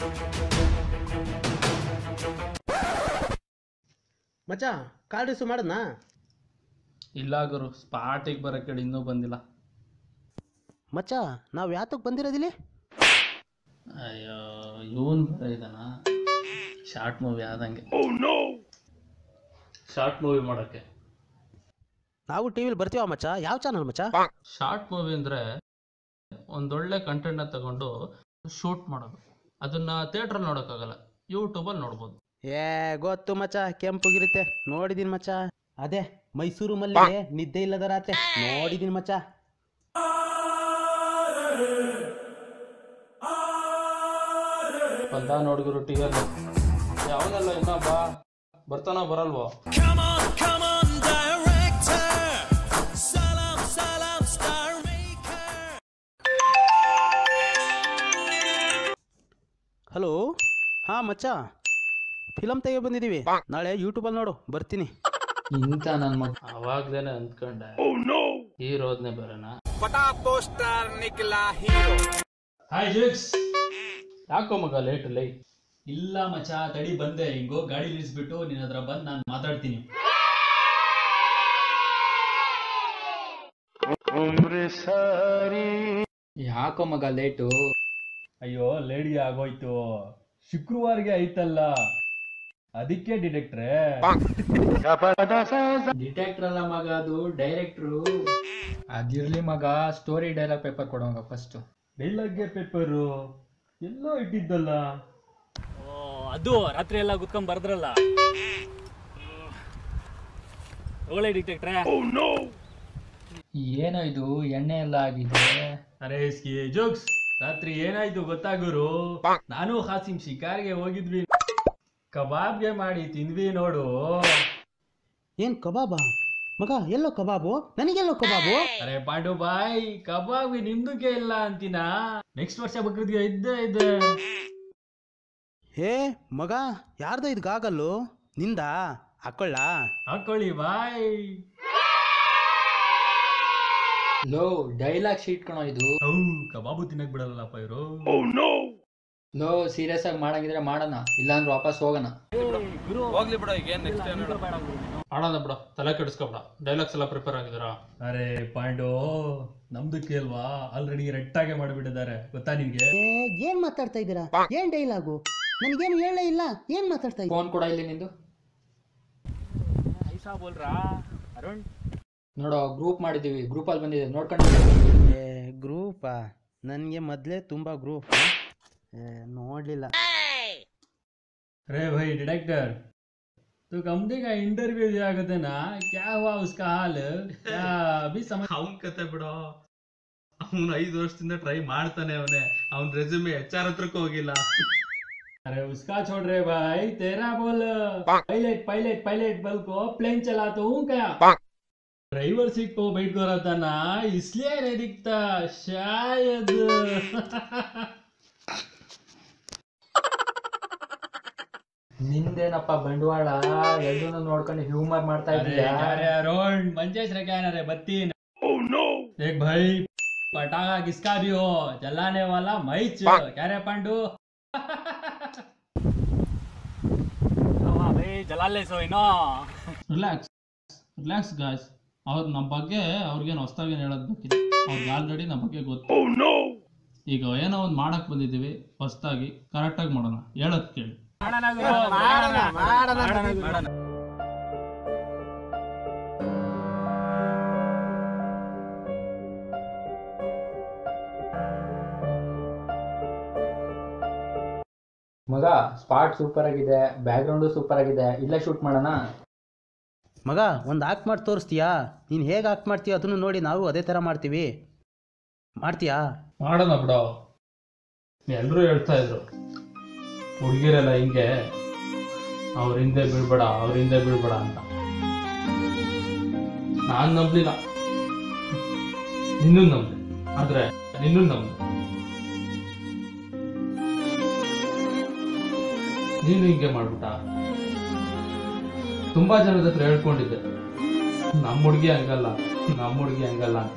ಮಚ್ಚ call receive ಮಾಡದ್ನಾ? ಇಲ್ಲ ಗುರು, ಸ್ಪಾಟಿಗೆ ಬರೋಕ್ಕೆ ಇನ್ನೂ ಬಂದಿಲ್ಲ. ಮಚ್ಚ ನಾವು ಯಾತಕ್ಕೆ ಬಂದಿರೋದಿಲ್ಲಿ? ಅಯ್ಯೋ, ಇವನ್ ಇದಾನ ಶಾರ್ಟ್ ಮೂವಿ ಆದಂಗೆ. ಶಾರ್ಟ್ ಮೂವಿ ಮಾಡೋಕ್ಕೆ ನಾವು ಟಿವಿಲಿ ಬರ್ತೀವ ಮಚ್ಚ. ಯಾವ ಚಾನಲ್ ಮಚ್ಚ? ಶಾರ್ಟ್ ಮೂವಿ ಅಂದರೆ ಒಂದೊಳ್ಳೆ ಕಂಟೆಂಟ್ನ ತಗೊಂಡು ಶೂಟ್ ಮಾಡೋದು. ಅದನ್ನು ಥಿಯೇಟ್ರಲ್ಲಿ ನೋಡೋಕ್ಕಾಗಲ್ಲ, ಯೂಟ್ಯೂಬಲ್ಲಿ ನೋಡ್ಬೋದು. ಗೊತ್ತು ಮಚ್ಚ, ಕೆಂಪುಗಿರುತ್ತೆ, ನೋಡಿದೀನಿ ಮಚ್ಚ. ಅದೇ ಮೈಸೂರು ಮಲ್ಲಿಗೆ ನಿದ್ದೆ ಇಲ್ಲದ ರಾತ್ರಿ ನೋಡಿದೀನಿ ಮಚ್ಚ. ಬಂದ ನೋಡಿದ್ರು ಟಿವಿಯಲ್ಲಿ. ಯಾವನೆಲ್ಲ ಇನ್ನ ಬರ್ತಾನೋ ಬರಲ್ವೋ? ಹಲೋ, ಹಾಂ ಮಚ್ಚ, ಫಿಲಮ್ ತೆಗೆ ಬಂದಿದ್ದೀವಿ, ನಾಳೆ ಯೂಟ್ಯೂಬಲ್ಲಿ ನೋಡು, ಬರ್ತೀನಿ. ಇಂಥ ನನ್ನ ಮಗ ಅವಾಗ್ಲೇನೆ ಅಂದ್ಕೊಂಡೆ ಹೀರೋದ್ನೇ ಬರೋಣ. ಹಾಯ್ ಜಿಕ್ಸ್, ಯಾಕೋ ಮಗ ಲೇಟ್ ಲೈ? ಇಲ್ಲ ಮಚ್ಚ, ತಡಿ ಬಂದೆ. ಹಿಂಗೋ ಗಾಡಿ ನಿಲ್ಲಿಸ್ಬಿಟ್ಟು ನಿನ್ನ ಹತ್ರ ಬಂದು ನಾನು ಮಾತಾಡ್ತೀನಿ. ಯಾಕೋ ಮಗ ಲೇಟು? ಅಯ್ಯೋ ಲೇಡಿ ಆಗೋಯ್ತು, ಶುಕ್ರವಾರಗೆ ಐತಲ್ಲ, ಅದಕ್ಕೆ ಡಿರೆಕ್ಟ್ರೆ. ಡಿಟೆಕ್ಟರ್ ಅಲ್ಲ ಮಗ, ಅದು ಡೈರೆಕ್ಟ್ರು. ಅದಿರ್ಲಿ ಮಗ, ಸ್ಟೋರಿ ಡೈಲಾಗ್ ಪೇಪರ್ ಕೊಡೋಂಗ ಫಸ್ಟ್. ಡೈಲಾಗ್ಗೆ ಪೇಪರು ಎಲ್ಲೋ ಇಟ್ಟಿದ್ದಲ್ಲ. ಅದು ರಾತ್ರಿ ಎಲ್ಲ ಕುತ್ಕೊಂಡ್ ಬರ್ದ್ರಲ್ಲ. ಒಳ್ಳೆ ಡಿಟೆಕ್ಟ್ರೆ. ಏನೋ ಇದು ಎಣ್ಣೆ ಎಲ್ಲ ಆಗಿದೆ. ಅರೆ ಜೋಕ್ಸ್, ರಾತ್ರಿ ಏನಾಯ್ತು ಗೊತ್ತಾಗುರು? ನಾನು ಹಾಸಿಂ ಶಿಕಾರ್ಗೆ ಹೋಗಿದ್ವಿ, ಕಬಾಬ್ಗೆ ಮಾಡಿ ತಿಂದ್ವಿ ನೋಡು. ಏನು ಕಬಾಬಾ ಮಗ? ಎಲ್ಲೋ ಕಬಾಬು? ನನಗೆಲ್ಲೋ ಕಬಾಬು? ಅರೆ ಪಾಂಡು ಬಾಯ್, ಕಬಾಬ್ ನಿಮ್ದಕ್ಕೆ ಇಲ್ಲ ಅಂತೀನ, ನೆಕ್ಸ್ಟ್ ವರ್ಷ ಬಕ್ರೀದ್ಗೆ ಇದ್ದೇ ಇದೆ. ಹೇ ಮಗ, ಯಾರ್ದ ಇದು ಗಾಗಲ್ಲು? ನಿಂದ? ಹಾಕೊಳ್ಳ? ಹಾಕೊಳ್ಳಿ ಬಾಯ್. ಲೋ, ಡೈಲಾಗ್ ಶೀಟ್ ಕಣೋ ಇದು. ಕಬಾಬು ತಿನ್ನಕ್ ಬಿಡಲ್ಲಪ್ಪ ಇವರು. ಲೋ, ಸೀರಿಯಸ್ ಆಗಿ ಮಾಡಂಗಿದ್ರೆ ಮಾಡೋಣ, ಇಲ್ಲಾಂದ್ರೆ ವಾಪಸ್ ಹೋಗೋಣ. ಹೋಗ್ಲಿ ಬಿಡ, ಈಗ ಮಾಡೋಣ ಬಿಡ, ತಲೆ ಕೆಡಿಸ್ಕೊಬೇಡ. ಡೈಲಾಗ್ಸ್ ಎಲ್ಲ ಪ್ರಿಪೇರ್ ಆಗಿದಾರ? ಅರೆ ಪಾಂಡು, ನಮ್ದಕ್ಕೆ ಅಲ್ವಾ, ಆಲ್ರೆಡಿ ರೆಟ್ಟಾಗೆ ಮಾಡಿಬಿಟ್ಟಿದ್ದಾರೆ, ಗೊತ್ತಾ ನಿನ್ಗೆ? ಏನ್ ಮಾತಾಡ್ತಾ ಇದ್ದೀರಾ? ಏನ್ ಡೈಲಾಗು? ನನಗೇನು ಹೇಳೇ ಇಲ್ಲ, ಏನ್ ಮಾತಾಡ್ತಾ ಇದ್ದೀರಾ? ಫೋನ್ ಕೂಡ ಇಲ್ಲಿ ನಿಂದು. ಐಸಾ ಬೋಲ್ರಾ ಅರುಣ್? ನೋಡೋ, ಗ್ರೂಪ್ ಮಾಡಿದೀವಿ, ಗ್ರೂಪಲ್ಲಿ ಬಂದಿದೆ, ನೋಡ್ಕೊಂಡು. ಗ್ರೂಪಾ? ನನಗೆ ಮೊದಲೇ ತುಂಬ ಗ್ರೂಪ್, ನೋಡಲಿಲ್ಲ. अरे भाई डायरेक्टर, तो कंपनी का इंटरव्यू दिया करते ना, क्या हुआ उसका हाल? क्या अभी समझ? ಅವನ್ ಕತೆ ಬಿಡೋ, ಅವನು 5 ವರ್ಷದಿಂದ ಟ್ರೈ ಮಾಡ್ತಾನೆ ಅವನೇ, ಅವನ್ ರೆಸ್ಯೂಮೆ HR ಹತ್ರಕ್ಕೂ ಹೋಗಿಲ್ಲ. अरे उसका छोड़ रहे भाई, तेरा बोल. पायलट पायलट पायलट बोल को प्लेन चलाता हूँ क्या? ड्राइवर सीट को बैठ कर रहता ना, इसलिए नहीं दिखता शायद. ನಿಂದೇನಪ್ಪ ಬಂಡವಾಳ, ಎಲ್ಲರೂ ನೋಡ್ಕೊಂಡು ಹ್ಯೂಮರ್ ಮಾಡ್ತಾ ಇದ್ದೀಯ. अरुण मंजेश रे क्या रे बत्तीन. एक भाई पटाखा किसका भी हो, जलाने वाला मैच. क्या रे पांडू? ಜಲಾಲೆ ಸೋ ಏನೋ. Relax guys. ಅವ್ರು ನಮ್ಮ ಬಗ್ಗೆ ಅವ್ರಿಗೇನು ಹೊಸ್ತಾಗೇನು ಹೇಳೋದು ಬೇಕಿಲ್ಲ, ಅವ್ರಿಗೆ ಆಲ್ರೆಡಿ ನಮ್ಮ ಬಗ್ಗೆ ಗೊತ್ತು. ಈಗ ಏನೋ ಒಂದು ಮಾಡಕ್ ಬಂದಿದ್ದೀವಿ ಹೊಸ್ತಾಗಿ, ಕರೆಕ್ಟಾಗಿ ಮಾಡೋಣ, ಹೇಳೋದು ಕೇಳಿ. ಮಗ, ಸ್ಪಾಟ್ ಸೂಪರ್ ಆಗಿದೆ, ಬ್ಯಾಕ್ ಗ್ರೌಂಡು ಸೂಪರ್ ಆಗಿದೆ, ಇಲ್ಲೇ ಶೂಟ್ ಮಾಡೋಣ. ಮಗ, ಒಂದು ಆಕ್ಟ್ ಮಾಡಿ ತೋರಿಸ್ತೀಯಾ? ನೀನು ಹೇಗೆ ಆಕ್ಟ್ ಮಾಡ್ತೀಯ ಅದನ್ನು ನೋಡಿ ನಾವು ಅದೇ ಥರ ಮಾಡ್ತೀವಿ. ಮಾಡ್ತೀಯಾ? ಮಾಡೋಣ ಬಿಡೋ. ಎಲ್ಲರೂ ಹೇಳ್ತಾ ಇದ್ರು ಹುಡುಗಿರೆಲ್ಲ ಹಿಂಗೆ, ಅವ್ರ ಹಿಂದೆ ಬೀಳ್ಬೇಡ ಅಂತ. ನಾನು ನಂಬಲಿಲ್ಲ, ನಿನ್ನೂ ನಂಬಲಿ, ಆದ್ರೆ ನಿನ್ನೂ ನಂಬಲಿ. ನೀನು ಹಿಂಗೆ ಮಾಡ್ಬಿಟ್ಟ. ತುಂಬಾ ಜನದ ಹತ್ರ ಹೇಳ್ಕೊಂಡಿದ್ದೆ, ನಮ್ಮ ಹುಡುಗಿ ಹಂಗಲ್ಲ ಅಂತ.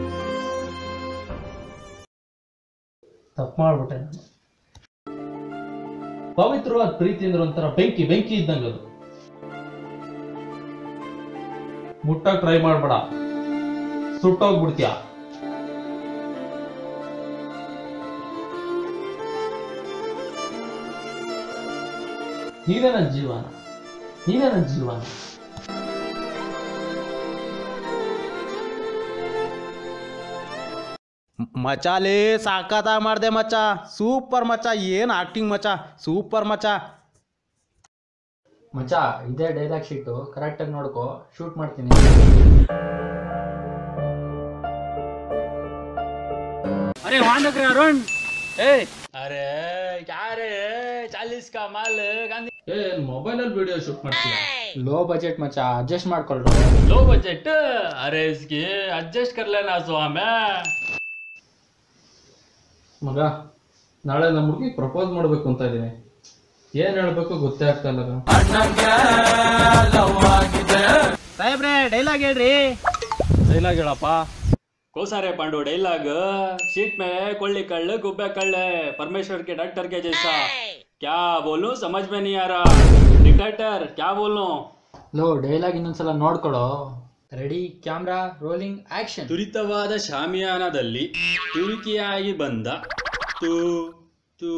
ತಪ್ಪು ಮಾಡ್ಬಿಟ್ಟೆ ನಾನು. ಪವಿತ್ರವಾದ ಪ್ರೀತಿ ಅಂದ್ರೆ ಒಂಥರ ಬೆಂಕಿ ಬೆಂಕಿ ಇದ್ದಂಗೆ ಅದು. ಮುಟ್ಟಕ್ ಟ್ರೈ ಮಾಡ್ಬೇಡ, ಸುಟ್ಟೋಗ್ಬಿಡ್ತೀಯ. ನೀವೇ ನನ್ನ ಜೀವನ, ನೀವೇ ನನ್ನ ಜೀವನ. ಮಚಾಲೇ ಸಾಕಾತ ಮಾಡಿದೆ ಮಚ್ಚ, ಸೂಪರ್ ಮಚ್ಚ, ಏನು ಆಕ್ಟಿಂಗ್ ಮಚ್ಚ, ಸೂಪರ್ ಮಚ್ಚ. ಮಚ್ಚ ಇದೇ ಡೈಲಾಗ್ ಶೀಟು ಕರೆಕ್ಟಾಗಿ ನೋಡ್ಕೋ, ಶೂಟ್ ಮಾಡ್ತೀನಿ. अरे वहां लग रहे अरुण. ए ಅರೆ ಯಾರೇ 40 का ಮಾಲ್ ಗಾಂಧಿ. ಮೊಬೈಲ್ ಅಲ್ಲಿ ವಿಡಿಯೋ ಶೂಟ್ ಮಾಡ್ತೀಯ? ಲೋ ಬಜೆಟ್ ಮಚ್ಚ, ಅಡ್ಜಸ್ಟ್ ಮಾಡ್ಕೊಳ್ರು. Low budget? ಅರೆ ಇಸ್ಗೆ ಅಡ್ಜಸ್ಟ್ कर लेना ಸ್ವಾಮಿ. ಮಗ, ನಾಳೆ ನಮ್ಮ ಹುಡುಗಿ ಪ್ರಪೋಸ್ ಮಾಡ್ಬೇಕು ಅಂತ ಇದೀನಿ. ಏನ್ ಹೇಳ್ಬೇಕು ಗೊತ್ತೇ ಆಗ್ತಾ ಇಲ್ಲ. ಸಾಹೇಬ್ರೆ ಡೈಲಾಗ್ ಹೇಳ್ರಿ. ಡೈಲಾಗ್ ಹೇಳಪ್ಪ. ಕೋಸಾರೆ पांडु डायलॉग शीट में कोल्ली कल्ल गुब्बे कल्ल परमेश्वर के डॉक्टर के जैसा. क्या बोलूं समझ में नहीं आ रहा. डिक्टेटर क्या बोलूं. लो ಡೈಲಾಗ್ ಇನ್ನೊಂದ್ಸಲ ನೋಡ್ಕೊಳ್ಳೋ. Ready, camera rolling, action. ತುರಿತವಾದ ಶಾಮಿಯಾನದಲ್ಲಿ ತುರುಕಿಯಾಗಿ ಬಂದ ತೂ ತೂ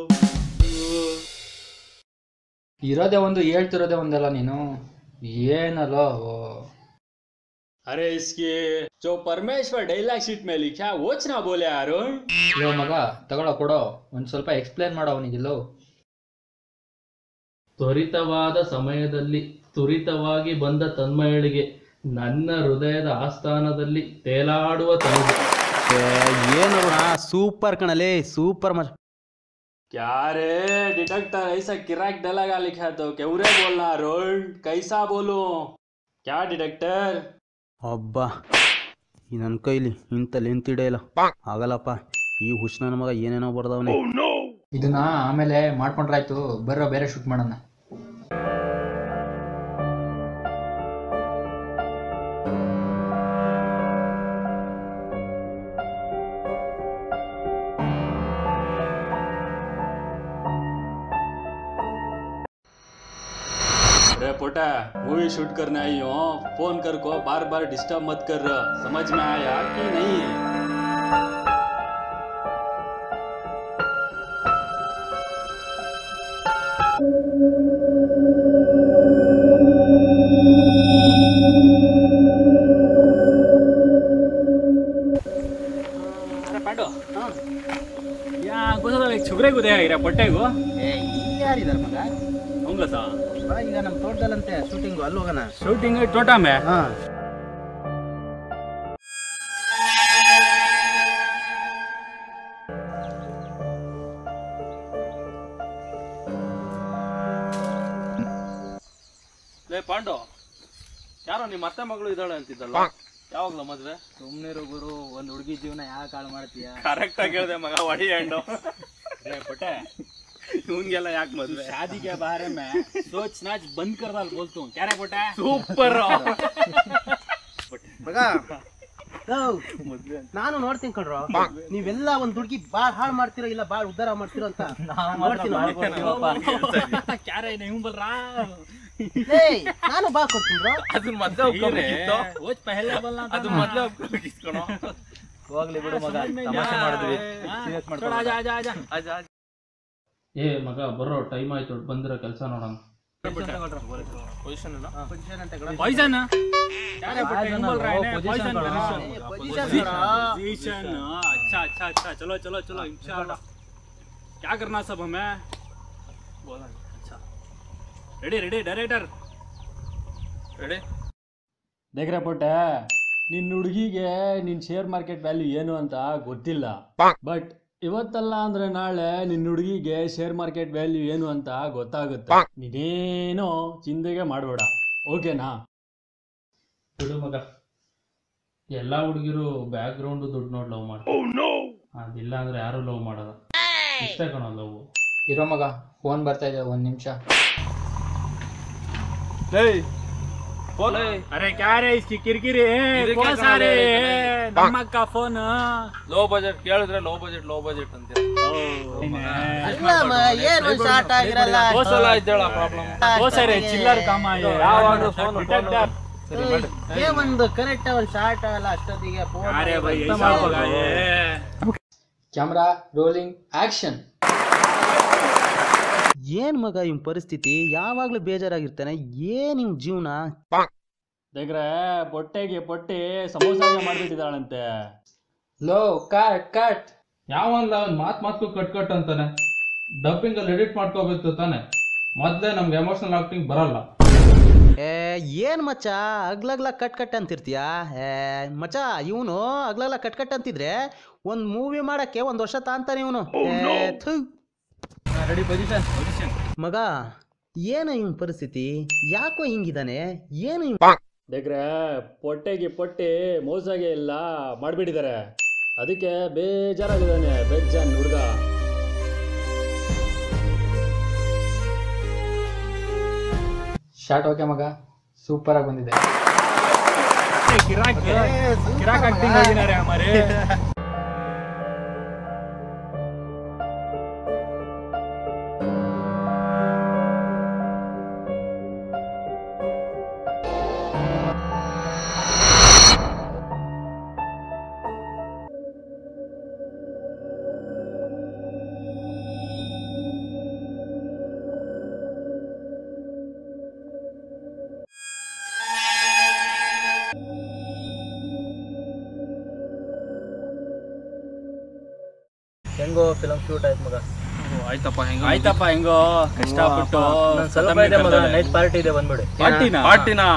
ಇರೋದೇ ಒಂದು, ಹೇಳ್ತಿರೋದೇ ಒಂದಲ್ಲ ನೀನು. ಏನಲ್ಲೋ. अरे इसके जो परमेश्वर डायलॉग शीट में लिखा वोच ना बोले अरुण. लो मग तगड़ो ಕೊಡೋ, ಒಂದು ಸ್ವಲ್ಪ ಎಕ್ಸ್ಪ್ಲೇನ್ ಮಾಡೋ ಅವನಿಗಿಲ್ಲೋ. ತ್ವರಿತವಾದ ಸಮಯದಲ್ಲಿ ತುರಿತವಾಗಿ ಬಂದ ತನ್ಮಯಳಿಗೆ ನನ್ನ ಹೃದಯದ ಆಸ್ಥಾನದಲ್ಲಿ ತೇಲಾಡುವ ತನುವು. ಏನೋಣ ಸೂಪರ್ ಕಣಲೇ, ಸೂಪರ್ ಮಚ್ಚ. क्या रे डिटेक्टर ऐसा किराक डायलॉग लिखा तो क्यों बोलना अरुण, कैसा बोलूं. क्या डिटेक्टर. ಅಬ್ಬಾ, ಈ ನನ್ನ ಕೈಲಿ ಇಂತ ಲೆಂತ್ ಹಿಡಿಯಲ್ಲ ಆಗಲ್ಲಪ್ಪ. ಈ ಹುಶ್ನ ಮಗ ಏನೇನೋ ಬರ್ದವನೆ. ಇದನ್ನ ಆಮೇಲೆ ಮಾಡ್ಕೊಂಡ್ರಾಯ್ತು, ಬರ್ರೋ ಬೇರೆ ಶೂಟ್ ಮಾಡೋಣ. अरे पोटा मूवी शूट करने आई हूँ, फोन कर को बार बार डिस्टर्ब मत कर. समझ में आया कि नहीं. अरे पांडु. या गोसाದಲ್ಲಿ ಚುಗ್ರೆ ಗುದೆ ಆಗಿರ ಪಟ್ಟೆಗೂ. ಯಾರಿದಾರ ಮಗ? ಹೋಗ್ಲತಾ ಈಗ ನಮ್ಮ ತೋಟದಲ್ಲಂತೆ ಶೂಟಿಂಗು, ಅಲ್ಲಿ ಹೋಗೋಣ. ಶೂಟಿಂಗ್ ಟೋಟಾ ಮೇ. ಹಾ, ಲೇ ಪಾಂಡು, ಯಾರೋ ನಿಮ್ಮ ಅತ್ತೆ ಮಗಳು ಇದ್ದಾಳೆ ಅಂತಿದ್ದಲ್ಲ, ಯಾವಾಗ್ಲ ಮದ್ವೆ? ಸುಮ್ನಿರು ಗುರು, ಒಂದ್ ಹುಡುಗಿ ಜೀವನ ಯಾಕೆ ಹಾಳು ಮಾಡ್ತೀಯ? ಕರೆಕ್ಟ್ ಆಗಿ ಹೇಳ್ದೆ ಮಗ, ಒಡಿ ಹಣ್ಣು. पटे ಇವನ್ಗೆಲ್ಲ ಯಾಕೆ ಮದ್ವೆ? शादी के बारे में सोच नाच बंद कर डाल बोलता हूँ. क्या रे पोटा? ಸೂಪರ್. ಮಗ ನಾನು ನೋಡ್ತೀನಿ ಕಣ್ರೋ, ನೀವೆಲ್ಲ ಒಂದ್ ಹುಡುಗಿ ಬಾಳ್ ಹಾಳು ಮಾಡ್ತಿರೋ ಇಲ್ಲ ಬಾಳ್ ಉದ್ಧಾರ ಮಾಡ್ತಿರೋ ಅಂತ क्या रे नहीं बोल रहा. ನಾನು ಬಾ ಕೊಡ್ತೀನಿ. ಅದನ್ನ ಮೊದ್ಲೇ ಒಪ್ಕೊಬೇಕಿತ್ತು. वो पहले बोलना था. ಅದು ಮೊದ್ಲೇ ಒಪ್ಕೊಬೇಕಿತ್ತು. ಹೋಗ್ಲಿ ಬಿಡು ಮಗ, ತಮಾಷೆ ಮಾಡಿದ್ವಿ. ಸೀರಿಯಸ್ ಮಾಡ್ಕೊ. ಆಜಾ ಆಜಾ ಆಜಾ ಆಜಾ. ಏ ಮಗ, ಬರೋ ಟೈಮ್ ಆಯ್ತು, ಬಂದಿರೋ ಕೆಲಸ ನೋಡೋಣ. पोजीशन ಅಂತ पॉइजन. क्या रे पोटा नहीं बोल रहा है. Poison position. अच्छा अच्छा अच्छा, चलो चलो चलो इंशाल्लाह. क्या करना सब हमें बोला. अच्छा रेडी रेडी डायरेक्टर ರೆಡಿ? ದೇಖ್ರ ಪುಟ್ಟೆ, ನಿನ್ನ ಹುಡುಗಿಗೆ ನಿನ್ನ ಶೇರ್ ಮಾರ್ಕೆಟ್ ವ್ಯಾಲ್ಯೂ ಏನು ಅಂತ ಗೊತ್ತಿಲ್ಲ. ಬಟ್ ಇವತ್ತಲ್ಲ ಅಂದ್ರೆ ನಾಳೆ ನಿನ್ನ ಹುಡುಗಿಗೆ ಶೇರ್ ಮಾರ್ಕೆಟ್ ವ್ಯಾಲ್ಯೂ ಏನು ಅಂತ ಗೊತ್ತಾಗುತ್ತೆ. ನೀನೇನೋ ಚಿಂತೆಗೆ ಮಾಡಬೇಡ, ಓಕೆನಾ? ಬಿಡು ಮಗ, ಎಲ್ಲಾ ಹುಡುಗಿರು ಬ್ಯಾಕ್ ಗ್ರೌಂಡ್ ದುಡ್ಡು ನೋಡಿ ಲವ್ ಮಾಡ್ತಾರೆ. ಅದಿಲ್ಲ ಅಂದ್ರೆ ಯಾರು ಲವ್ ಮಾಡಲ್ಲ. ಇಷ್ಟೇ ಕಣೋ ಲವ್. ಇರೋ ಮಗ, ಫೋನ್ ಬರ್ತಾ ಇದೆ, 1 ನಿಮಿಷ. फोन अरे क्या रे इसकी किरकिरी कौन सा रे नमक का फोन लो बजट ಕೇಳಿದ್ರೆ ಲೋ ಬಜೆಟ್ ಅಂತ ಏನು ಶಾರ್ಟ್ ಆಗಿರಲ್ಲ ಹೋಸಲ ಇದ್ದಳ ಪ್ರಾಬ್ಲಮ್ ಸರಿ ಚಿಲ್ಲರ್ ಕಾಮ ಯಾವಾಗಲೂ ಫೋನ್ ಒಂದು ಕರೆಕ್ಟ್ ಒಂದು ಶಾರ್ಟ್ ಆಗಲ್ಲ ಅಷ್ಟೊತ್ತಿಗೆ अरे भाई ಕ್ಯಾಮ್ರಾ ರೋಲಿಂಗ್ ಆಕ್ಷನ್. ಏನ್ ಮಗ ಇವ್ ಪರಿಸ್ಥಿತಿ, ಯಾವಾಗ್ಲೂ ಬೇಜಾರಾಗಿರ್ತಾನೆ, ಏನ್ ಇವ್ ಜೀವನ. ದೇಗ್ರೆ ಬೊಟ್ಟೆಗೆ ಬೊಟ್ಟೆ ಸಮೋಸಾಗೆ ಮಾಡ್ಬಿಟ್ಟಿದ್ದಾಳಂತೆ. ಲೋ ಕಟ್ ಯಾವನ್ಲ ಒಂದು ಮಾತು ಕಟ್ ಅಂತಾನೆ. ಡಬ್ಬಿಂಗ್ ಅಲ್ಲಿ ಎಡಿಟ್ ಮಾಡ್ಕೋಬೇಕು ತಾನೆ, ಮೊದ್ಲೇ ನಮ್ಗೆ ಎಮೋಷನಲ್ ಆಕ್ಟಿಂಗ್ ಬರಲ್ಲ. ಏನ್ ಮಚ್ಚ ಅಗ್ಲಗ್ಲ ಕಟ್ ಅಂತಿರ್ತೀಯ. ಮಚ್ಚ ಇವನು ಅಗ್ಲಗ್ಲ ಕಟ್ ಅಂತಿದ್ರೆ ಒಂದ್ ಮೂವಿ ಮಾಡಕ್ಕೆ 1 ವರ್ಷ ತಾಂತಾನೆ ಇವನು. ರೆಡಿ ಪೊಸಿಷನ್ ಮಗ ಏನು ಇವನ್ ಪರಿಸ್ಥಿತಿ, ಯಾಕೋ ಹಿಂಗಿದಾನೆ, ಏನು ದೇಗ್ರೆ ಪೊಟ್ಟೆಗೆ ಪೊಟ್ಟೆ ಮೋಸಾಗೆ ಎಲ್ಲ ಮಾಡ್ಬಿಟ್ಟಿದ್ದಾರೆ, ಅದಕ್ಕೆ ಬೇಜಾರಾಗಿದ್ದಾನೆ ಬೆಜ್ಜನ್ ಹುಡುಗ. ಶಾರ್ಟ್ ಓಕೆ ಮಗ, ಸೂಪರ್ ಆಗಿ ಬಂದಿದೆ. ಕಿರಾಕ್ ಆಕ್ಟಿಂಗ್ ಆಗಿದ್ದಾರೆ ಹಮಾರೆ. ಹೆಂಗೋ ಫಿಲಮ್ ಶೂಟ್ ಆಯ್ತು ಮಗ. ಆಯ್ತಪ್ಪ ಹೆಂಗೋ ಕಷ್ಟಪಟ್ಟು ಸ್ವಲ್ಪ ಇದೆ ಮಗ, ನೈಟ್ ಪಾರ್ಟಿ ಇದೆ, ಬಂದ್ಬಿಡಿ. ಪಾರ್ಟಿನಾ?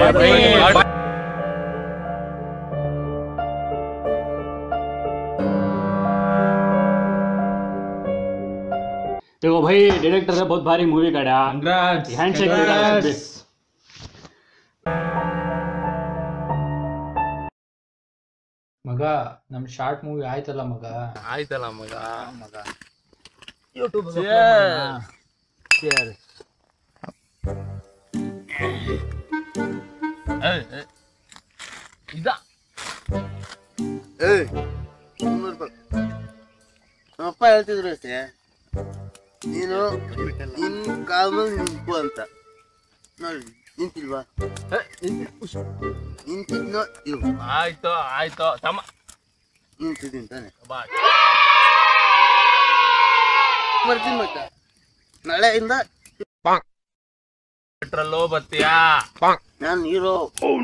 देखो भाई डायरेक्टर है बहुत भारी मूवी काढ़ा, हैंडशेक ಮಗ ನಮ್ ಶಾರ್ಟ್ ಮೂವಿ ಆಯ್ತಲ್ಲ ಮಗ. ಯೂಟ್ಯೂಬ್ ನಮ್ಮಪ್ಪ ಹೇಳ್ತಿದ್ರು ಅಷ್ಟೇ, ನೀನು ನಿನ್ ಕಾಲದಲ್ಲಿ ನಿಂತು ಅಂತ. ನೋಡಿ ನಿಂತಿಲ್ವಾ, ನಿಂತಿದ್ನೋ ಇಲ್ವ? ಆಯ್ತು ತಮ್ಮ ನಿಂತಿದ್ದೀನಿ ತಾನೆ, ಬರ್ತೀನಿ ಮತ್ತ ನಾಳೆಯಿಂದ ಪೆಟ್ರೋಲ್ ಬತ್ತೀಯಾ? ನಾನು ಹೀರೋ.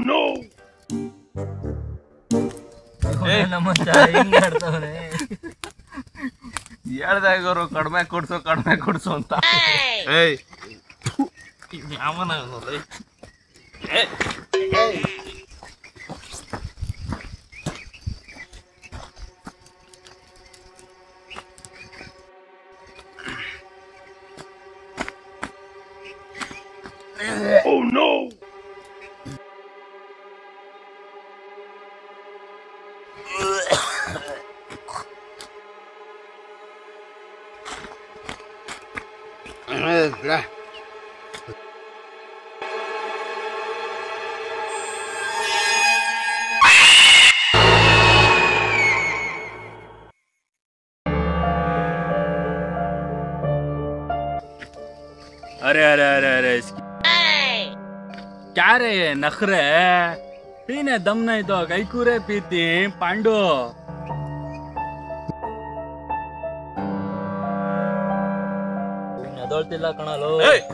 ಹೇಳ್ದಾಗರು ಕಡಿಮೆ ಕೊಡ್ಸು ಅಂತ. ಯಾವನ Oh no! अरे क्या रे ये नखरे, पीने दम नहीं तो गईकूरे पीती पांडू. ಅದೊಳ್ತಿಲ್ಲ ಕಣಲು.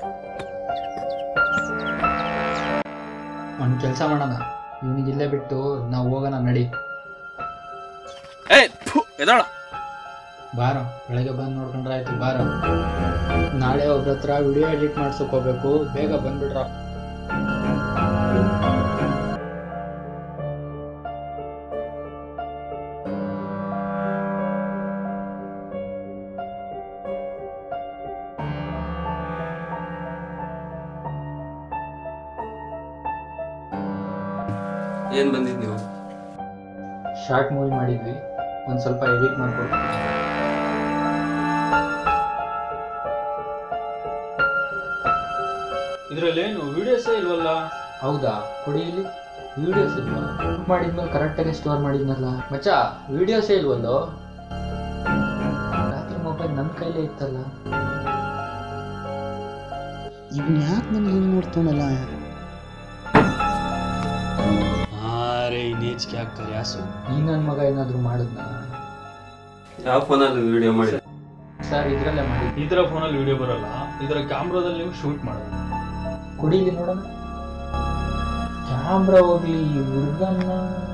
ಒಂದ್ ಕೆಲ್ಸ ಮಾಡೋಣ, ಇವನಿಗೆ ಇಲ್ಲೇ ಬಿಟ್ಟು ನಾವು ಹೋಗೋಣ ನಡಿ. ಎದಳ ಬಾರ, ಬೆಳಗ್ಗೆ ಬಂದು ನೋಡ್ಕೊಂಡ್ರೆ ಆಯ್ತು. ಬಾರ, ನಾಳೆ ಒಬ್ರ ಹತ್ರ ವಿಡಿಯೋ ಎಡಿಟ್ ಮಾಡ್ಸಕ್ ಹೋಗ್ಬೇಕು, ಬೇಗ ಬಂದ್ಬಿಡ್ರ. ಏನ್ ಬಂದಿದ್ ನೀವು? ಶಾರ್ಟ್ ಮೂವಿ ಮಾಡಿದ್ವಿ, ಒಂದ್ ಸ್ವಲ್ಪ ಎಡಿಟ್ ಮಾಡ್ಕೊಡ್ತೀವಿ. ಇದ್ರಲ್ಲೇನು ವಿಡಿಯೋಸೇ ಇಲ್ವಲ್ಲ? ಹೌದಾ ಕೊಡಿ ಇಲ್ಲಿ ವಿಡಿಯೋಸ್ ಇಲ್ವಾ ಮಾಡಿದ್ಮೇಲೆ ಕರೆಕ್ಟಾಗಿ ಸ್ಟೋರ್ ಮಾಡಿದ್ನಲ್ಲ ಮಚ್ಚ ವಿಡಿಯೋಸೇ ಇಲ್ವಲ್ಲೋ ರಾತ್ರಿ ಮೊಬೈಲ್ ನನ್ನ ಕೈಲೇ ಇತ್ತಲ್ಲ ಇವ್ನು ಯಾಕೆ ನನಗೆ ಹಿಂಗೆ ನೋಡ್ತಾನಲ್ಲ ಅರೆ ನೇಜ್ಗೆ ಹಾಕ್ತಾರೆ ಯಾಸು ಈ ನನ್ನ ಮಗ ಏನಾದರೂ ಮಾಡಿದ್ನ ಯಾವ ಫೋನಲ್ಲಿ ವಿಡಿಯೋ ಮಾಡಿ ಸರ್ ಇದರಲ್ಲೇ ಮಾಡಿ ಈ ಥರ ಫೋನಲ್ಲಿ ವಿಡಿಯೋ ಬರೋಲ್ಲ, ಇದರ ಕ್ಯಾಮ್ರಾದಲ್ಲಿ ನೀವು ಶೂಟ್ ಮಾಡೋದು. ಕೊಡಿ ಇಲ್ಲಿ ನೋಡೋಣ ಕ್ಯಾಮ್ರಾ ಹೋಗ್ಲಿ ಈ ಹುಡುಗನ್ನ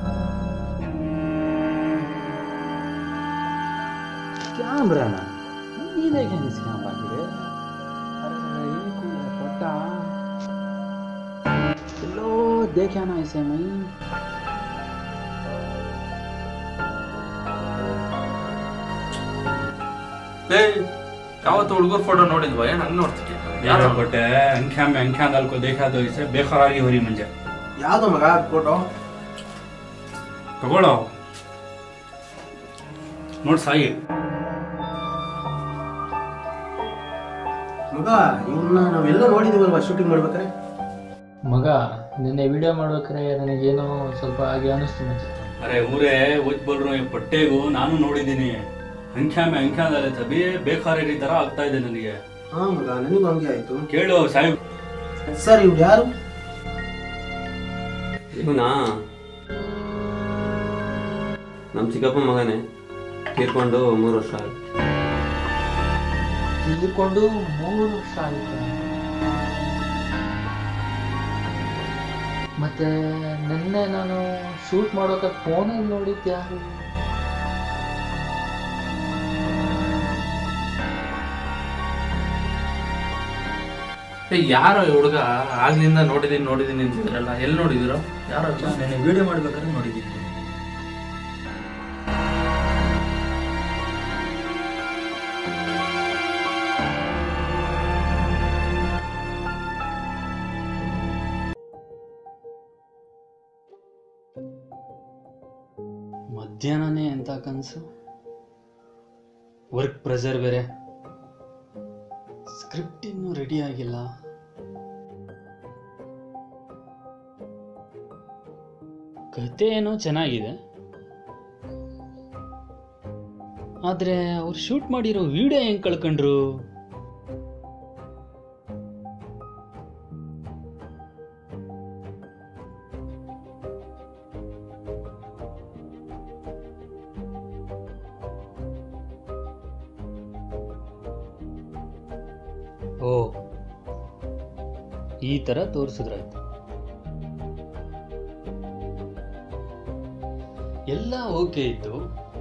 ಕ್ಯಾಮ್ರಾನ ನೀನೇಗೆ ಕ್ಯಾಮ್ರಾ ಆಗಿದೆ ಪಟ್ಟ ಎಲ್ಲೋ ದೇಖ್ಯಾನ ಐಸೆ ಮೈ ಯಾವತ್ತು ಹುಡುಗರ ಫೋಟೋ ನೋಡಿದ್ವಾ ಏನು ಹಂಗೆ ನೋಡ್ತಿದ್ದೆ यार बटे अंख्या में अंख्या दल को देखा तो इसे बेखरारी हो रही मंजे ಯಾವುದು ಮಗ ಫೋಟೋ तगोड़ो नोट साई ಮಗ ಇವನ್ನ ನಾವೆಲ್ಲ ನೋಡಿದೀವಲ್ವಾ ಶೂಟಿಂಗ್ ಮಾಡ್ಬೇಕಾರೆ ಮಗ ನಿನ್ನೆ ವಿಡಿಯೋ ಮಾಡ್ಬೇಕಾರೆ ನನಗೇನೋ ಸ್ವಲ್ಪ ಹಾಗೆ ಅನಿಸ್ತು ಮತ್ತೆ अरे ऊरे वो बोल रहा हूँ पट्टे को नानू ನೋಡಿದ್ದೀನಿ अंख्या में अंख्या दल तभी बेखरारी ತರ ಆಗ್ತಾ ಇದೆ ನನಗೆ ಹಾ ಮಗ ನನಗೂ ಹಂಗೆ ಆಯ್ತು ಕೇಳು ಸಾಹೇಬ್ ಸರ್ ಇವ್ರು ಯಾರು ಇವನಾ ನಮ್ಮ ಚಿಕ್ಕಪ್ಪ ಮಗನೇ ತೀರ್ಕೊಂಡು 3 ವರ್ಷ ಆಯ್ತು ತೀರ್ಕೊಂಡು 3 ವರ್ಷ ಆಯ್ತು ಮತ್ತೆ ನಿನ್ನೆ ನಾನು ಶೂಟ್ ಮಾಡೋಕೆ ಫೋನಲ್ಲಿ ನೋಡಿದ್ದೆ ಯಾರು ಯಾರೋ ಹುಡುಗ ಆಗ್ಲಿಂದ ನೋಡಿದೀನಿ ಅಂತಿದ್ರಲ್ಲ ಎಲ್ಲಿ ನೋಡಿದಿರೋ ಯಾರೋ ನಾನು ವಿಡಿಯೋ ಮಾಡ್ಬೇಕಾದ್ರೆ ನೋಡಿದ್ದೀನಿ ಮಧ್ಯಾಹ್ನನೇ ಎಂತ ಕನಸು, ವರ್ಕ್ ಪ್ರೆಷರ್ ಬೇರೆ, ಸ್ಕ್ರಿಪ್ಟ್ ಇನ್ನೂ ರೆಡಿ ಆಗಿಲ್ಲ. ಕತೆ ಏನೋ ಚೆನ್ನಾಗಿದೆ, ಆದರೆ ಅವ್ರು ಶೂಟ್ ಮಾಡಿರೋ ವಿಡಿಯೋ ಹೆಂಗೆ ಕಳ್ಕೊಂಡ್ರು? ಓ, ಈ ಥರ ತೋರಿಸಿದ್ರಾಯ್ತು. ಎಲ್ಲ ಓಕೆ ಇತ್ತು,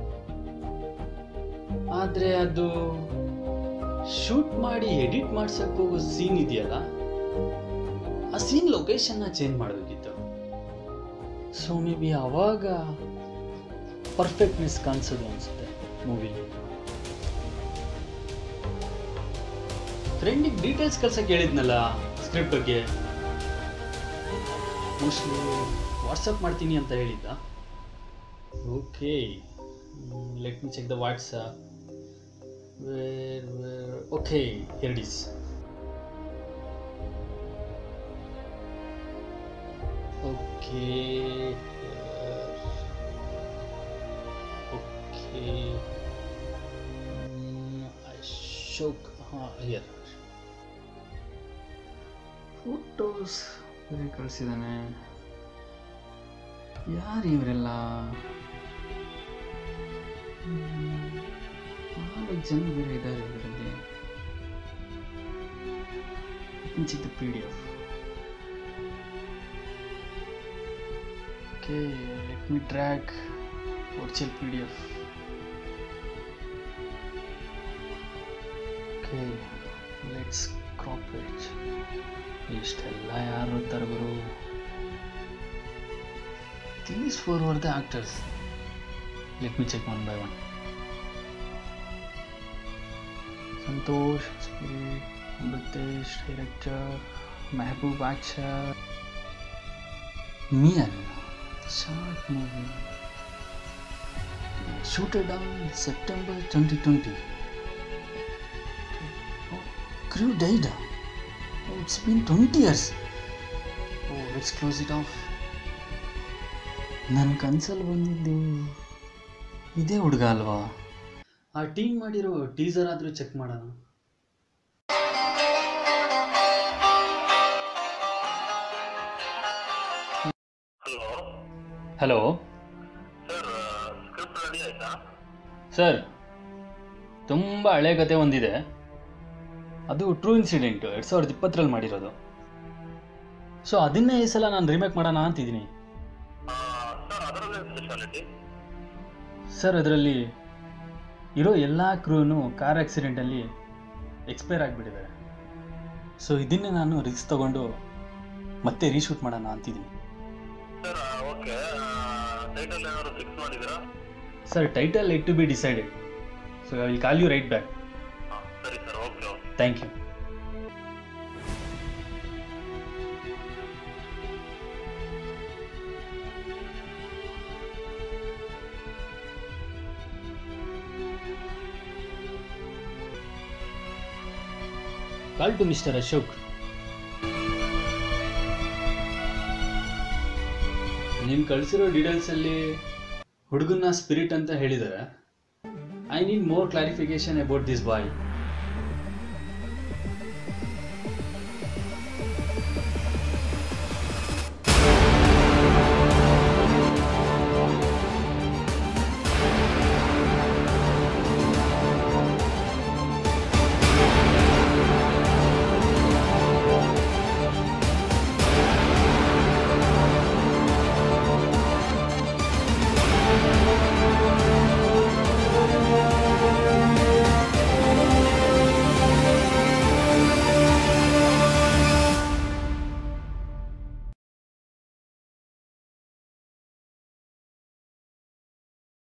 ಆದರೆ ಅದು ಶೂಟ್ ಮಾಡಿ ಎಡಿಟ್ ಮಾಡ್ಸಕ್ಕೆ ಹೋಗೋ ಸೀನ್ ಇದೆಯಲ್ಲ, ಆ ಸೀನ್ ಲೊಕೇಶನ್ನ ಚೇಂಜ್ ಮಾಡಬೇಕಿತ್ತು. ಸೊ ಮೇ ಬಿ ಆವಾಗ ಪರ್ಫೆಕ್ಟ್ನೆಸ್ ಕಾಣಿಸೋದು ಅನಿಸುತ್ತೆ ಮೂವಿಲಿ. ಫ್ರೆಂಡಿಗೆ ಡೀಟೇಲ್ಸ್ ಕಳ್ಸಕ್ಕೆ ಹೇಳಿದ್ನಲ್ಲ ಸ್ಕ್ರಿಪ್ಟ್ ಬಗ್ಗೆ, ಮೋಸ್ಟ್ಲಿ ವಾಟ್ಸಪ್ ಮಾಡ್ತೀನಿ ಅಂತ ಹೇಳಿದ್ದ. Okay, let me check the WhatsApp. Okay, here it is. Okay okay, Ashok, ಹಾಂ, ಹಿಯರ್ ಫೋಟೋಸ್ ಕಳಿಸಿದ್ದಾನೆ. ಯಾರು ಇವರೆಲ್ಲ? 4 ಜನ ಬೇರೆ ಇದ್ದಾರೆ ಇದರಲ್ಲಿ. ಚಿಕ್ಕ PDF. Okay, let me track virtual PDF. Okay, let's crop it. ಇಷ್ಟೆಲ್ಲ ಯಾರು ಇರ್ತಾರೆ ಗುರು? These 4 were the actors. Let me check one by one. Santosh, British director, Mehboob Acha, Mian, short movie, shooted on September 2020. Oh, crew died. Oh, it's been 20 years. Oh, let's close it off. ನನ್ನ ಕನ್ಸಲ್ಲಿ ಬಂದಿದ್ದು ಇದೇ ಹುಡುಗ ಅಲ್ವಾ? ಆ team ಮಾಡಿರೋ teaser ಆದರೂ check ಮಾಡೋಣ. ಹಲೋ ಸರ್, ತುಂಬ ಹಳೆ ಕತೆ ಒಂದಿದೆ. ಅದು ಟ್ರೂ ಇನ್ಸಿಡೆಂಟ್ 2020 ಮಾಡಿರೋದು. ಸೊ ಅದನ್ನೇ ಈ ಸಲ ನಾನು ರಿಮೇಕ್ ಮಾಡೋಣ ಅಂತಿದ್ದೀನಿ. ಸರ್ ಅದರಲ್ಲಿ ಇರೋ ಎಲ್ಲ ಕ್ರೂನು ಕಾರ್ ಆಕ್ಸಿಡೆಂಟಲ್ಲಿ ಎಕ್ಸ್ಪೈರ್ ಆಗಿಬಿಟ್ಟಿದ್ದಾರೆ. ಸೊ ಇದನ್ನೇ ನಾನು ರಿಸ್ಕ್ ತಗೊಂಡು ಮತ್ತೆ ರೀಶೂಟ್ ಮಾಡೋಣ ಅಂತಿದ್ದೀನಿ. Sir title it to be decided. So I will call you right back. Thank you. Call to mister Ashok. ನೀವು ಕಳಿಸಿರೋ ಡೀಟೇಲ್ಸಲ್ಲಿ ಹುಡುಗನ ಸ್ಪಿರಿಟ್ ಅಂತ ಹೇಳಿದ್ದಾರೆ. I need more clarification about this bye.